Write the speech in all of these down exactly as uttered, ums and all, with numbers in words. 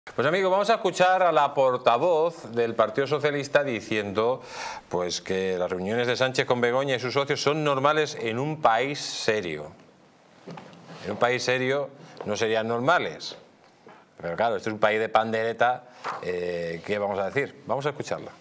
Pues amigos, vamos a escuchar a la portavoz del Partido Socialista diciendo pues que las reuniones de Sánchez con Begoña y sus socios son normales en un país serio. En un país serio no serían normales. Pero claro, este es un país de pandereta, eh, ¿qué vamos a decir? Vamos a escucharla.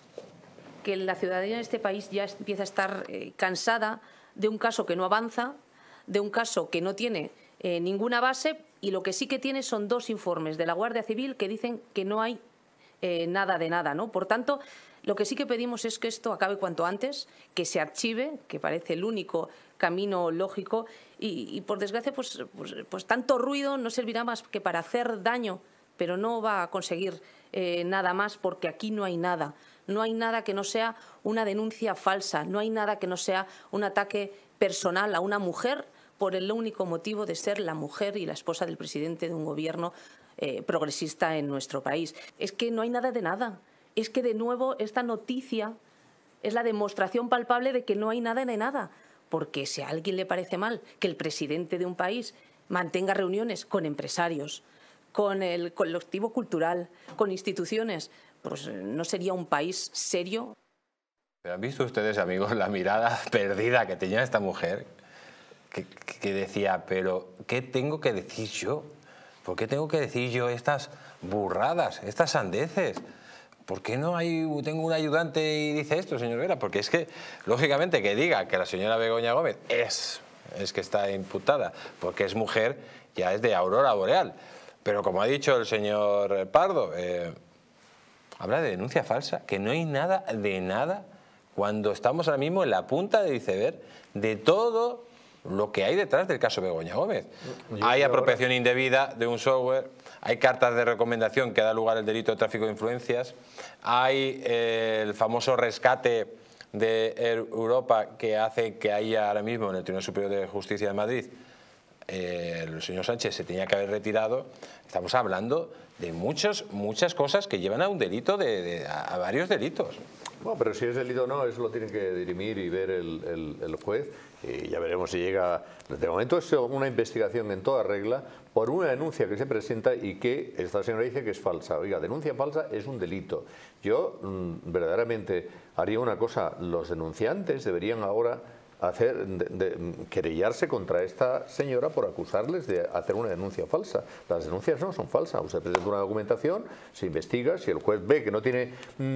Que la ciudadanía de este país ya empieza a estar eh, cansada de un caso que no avanza, de un caso que no tiene eh, ninguna base, y lo que sí que tiene son dos informes de la Guardia Civil que dicen que no hay eh, nada de nada, ¿no? Por tanto, lo que sí que pedimos es que esto acabe cuanto antes, que se archive, que parece el único camino lógico, y, y por desgracia, pues, pues, pues tanto ruido no servirá más que para hacer daño, pero no va a conseguir eh, nada más, porque aquí no hay nada. No hay nada que no sea una denuncia falsa, no hay nada que no sea un ataque personal a una mujer por el único motivo de ser la mujer y la esposa del presidente de un gobierno eh, progresista en nuestro país. Es que no hay nada de nada. Es que, de nuevo, esta noticia es la demostración palpable de que no hay nada de nada. Porque si a alguien le parece mal que el presidente de un país mantenga reuniones con empresarios, con el colectivo cultural, con instituciones, pues no sería un país serio. ¿Pero han visto ustedes, amigos, la mirada perdida que tenía esta mujer? Que, que decía, pero ¿qué tengo que decir yo? ¿Por qué tengo que decir yo estas burradas, estas sandeces? ¿Por qué no hay, tengo un ayudante y dice esto, señor Vera? Porque es que, lógicamente, que diga que la señora Begoña Gómez es, es que está imputada porque es mujer, ya es de aurora boreal. Pero como ha dicho el señor Pardo, eh, habla de denuncia falsa, que no hay nada de nada cuando estamos ahora mismo en la punta del iceberg de todo lo que hay detrás del caso Begoña Gómez. Yo hay apropiación ahora indebida de un software, hay cartas de recomendación que da lugar al delito de tráfico de influencias, hay eh, el famoso rescate de Europa que hace que haya ahora mismo en el Tribunal Superior de Justicia de Madrid eh, el señor Sánchez se tenía que haber retirado. Estamos hablando de muchos, muchas cosas que llevan a un delito, de, de, a varios delitos. Bueno, pero si es delito o no, eso lo tiene que dirimir y ver el, el, el juez, y ya veremos si llega. De momento es una investigación en toda regla por una denuncia que se presenta y que esta señora dice que es falsa. Oiga, denuncia falsa es un delito. Yo mmm, verdaderamente haría una cosa: los denunciantes deberían ahora hacer de, de, querellarse contra esta señora por acusarles de hacer una denuncia falsa. Las denuncias no son falsas. Usted presenta una documentación, se investiga, si el juez ve que no tiene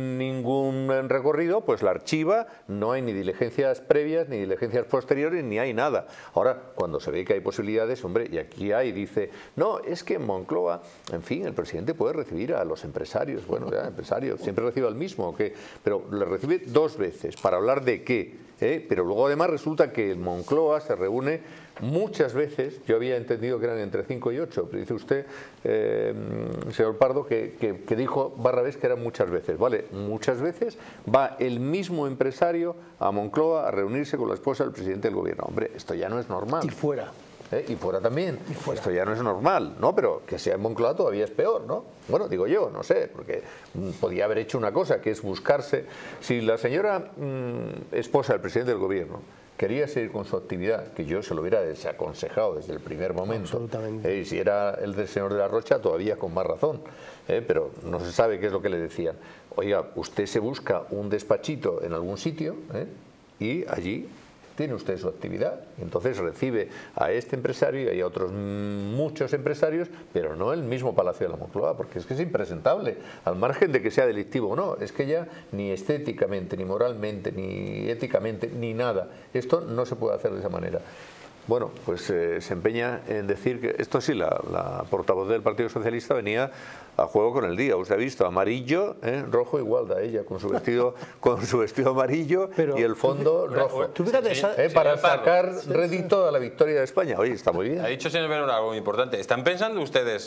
ningún recorrido, pues la archiva, no hay ni diligencias previas, ni diligencias posteriores, ni hay nada. Ahora, cuando se ve que hay posibilidades, hombre, y aquí hay, dice, no, es que en Moncloa, en fin, el presidente puede recibir a los empresarios. Bueno, ya, empresarios, siempre recibe al mismo, ¿qué? Pero le recibe dos veces, ¿para hablar de qué? ¿Eh? Pero luego además resulta que en Moncloa se reúne muchas veces, yo había entendido que eran entre cinco y ocho, pero dice usted, eh, señor Pardo, que, que, que dijo Barrabés que eran muchas veces. Vale, muchas veces va el mismo empresario a Moncloa a reunirse con la esposa del presidente del gobierno. Hombre, esto ya no es normal. Y fuera. ¿Eh? Y fuera también. Y fuera. Esto ya no es normal, ¿no? Pero que sea en Moncloa todavía es peor, ¿no? Bueno, digo yo, no sé, porque podía haber hecho una cosa, que es buscarse. Si la señora mmm, esposa del presidente del gobierno quería seguir con su actividad, que yo se lo hubiera desaconsejado desde el primer momento, absolutamente. ¿eh? Y si era el del señor de la Rocha, todavía con más razón, ¿eh? Pero no se sabe qué es lo que le decían. Oiga, usted se busca un despachito en algún sitio, ¿eh? Y allí tiene usted su actividad, entonces recibe a este empresario y a otros muchos empresarios, pero no el mismo Palacio de la Moncloa, porque es que es impresentable, al margen de que sea delictivo o no, es que ya ni estéticamente, ni moralmente, ni éticamente, ni nada, esto no se puede hacer de esa manera. Bueno, pues eh, se empeña en decir que esto sí, la, la portavoz del Partido Socialista venía a juego con el día. Usted ha visto amarillo, ¿eh? Rojo igual da ella con su vestido con su vestido amarillo. Pero, y el fondo tú, rojo. Tú fíjate, sí, ¿eh? Para sacar sí, rédito a la victoria de España. Oye, está muy bien. Ha dicho señor Vera algo muy importante. ¿Están pensando ustedes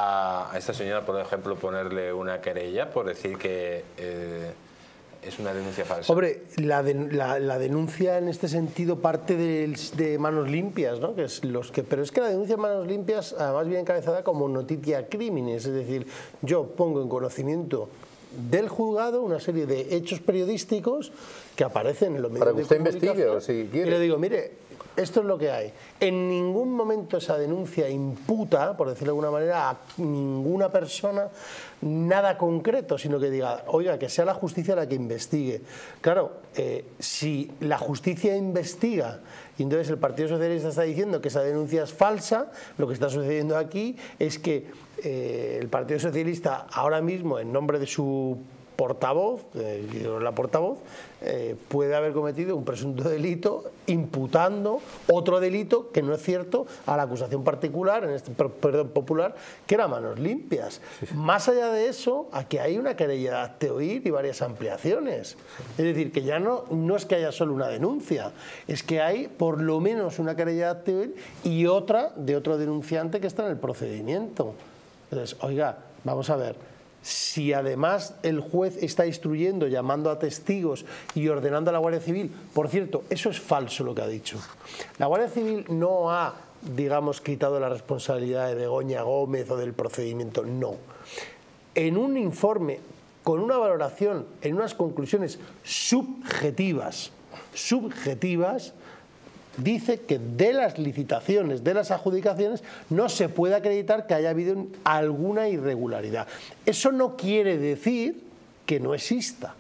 a esta señora, por ejemplo, ponerle una querella por decir que eh, es una denuncia falsa? Hombre, la, de, la, la denuncia en este sentido parte de, de Manos Limpias, ¿no? Que es los que, pero es que la denuncia de Manos Limpias además viene encabezada como noticia crímenes, es decir, yo pongo en conocimiento del juzgado una serie de hechos periodísticos que aparecen en los medios para que de usted comunicación. investigue o si quiere. Y le digo, mire, esto es lo que hay. En ningún momento esa denuncia imputa, por decirlo de alguna manera, a ninguna persona nada concreto, sino que diga, oiga, que sea la justicia la que investigue. Claro, eh, si la justicia investiga y entonces el Partido Socialista está diciendo que esa denuncia es falsa, lo que está sucediendo aquí es que eh, el Partido Socialista ahora mismo, en nombre de su portavoz, eh, la portavoz, eh, puede haber cometido un presunto delito imputando otro delito que no es cierto a la acusación particular, en este, perdón, popular, que era Manos Limpias. Sí, sí. Más allá de eso, aquí hay una querella de hazte oír y varias ampliaciones. Es decir, que ya no, no es que haya solo una denuncia, es que hay por lo menos una querella de hazte oír y otra de otro denunciante que está en el procedimiento. Entonces, oiga, vamos a ver. Si además el juez está instruyendo, llamando a testigos y ordenando a la Guardia Civil, por cierto, eso es falso lo que ha dicho. La Guardia Civil no ha, digamos, quitado la responsabilidad de Begoña Gómez o del procedimiento, no. En un informe, con una valoración, en unas conclusiones subjetivas, subjetivas, dice que de las licitaciones, de las adjudicaciones, no se puede acreditar que haya habido alguna irregularidad. Eso no quiere decir que no exista.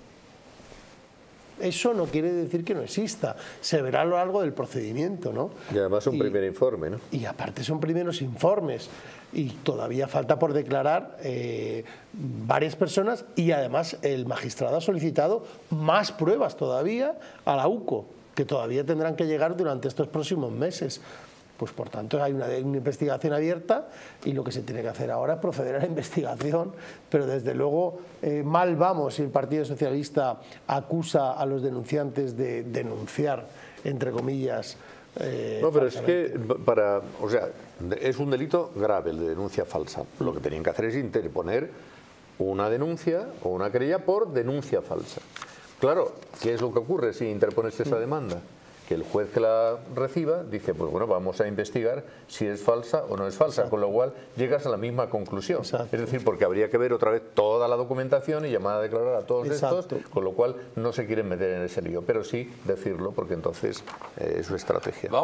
Eso no quiere decir que no exista. Se verá a lo largo del procedimiento, ¿no? Y además un y, primer informe, ¿no? Y aparte son primeros informes. Y todavía falta por declarar eh, varias personas y además el magistrado ha solicitado más pruebas todavía a la U C O, que todavía tendrán que llegar durante estos próximos meses. Pues por tanto hay una, una investigación abierta y lo que se tiene que hacer ahora es proceder a la investigación, pero desde luego eh, mal vamos si el Partido Socialista acusa a los denunciantes de denunciar, entre comillas. Eh, no, pero es que para, o sea, es un delito grave el de denuncia falsa. Lo que tenían que hacer es interponer una denuncia o una querella por denuncia falsa. Claro, ¿qué es lo que ocurre si interpones esa demanda? Que el juez que la reciba dice, pues bueno, vamos a investigar si es falsa o no es falsa, Exacto. Con lo cual llegas a la misma conclusión. Exacto. Es decir, porque habría que ver otra vez toda la documentación y llamar a declarar a todos Exacto. estos, con lo cual no se quieren meter en ese lío, pero sí decirlo, porque entonces eh, es su estrategia.